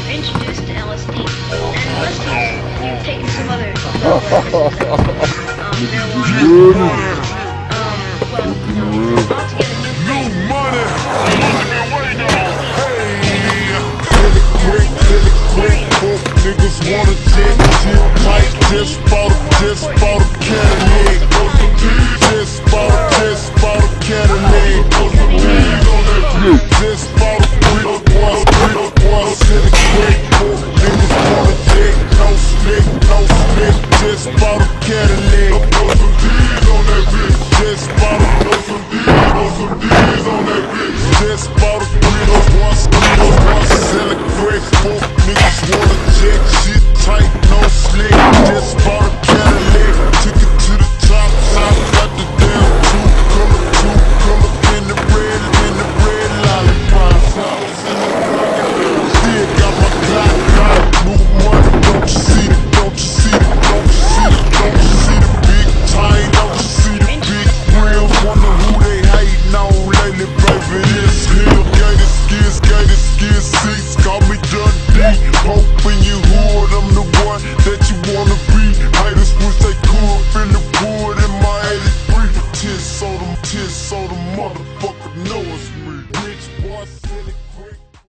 introduced to LSD, and unless you've taken some other marijuana, altogether new money. Niggas wanna jet, tight, just bought a Cadillac. Just bought a Cadillac. Just bought a once in the great book. Niggas wanna jet, no slick, just bought a Cadillac. Just bought just bought a once in the great book. Niggas wanna jet, shit tight, no slick. Just bought a Cadillac, took it to the top, got the damn two color in the red lollipop. Still got my Glock, new money, don't you see the big tie, don't you see the big grills? Wonder who they hating on lately, baby. This hill, gated skis, seats, call me Dundee.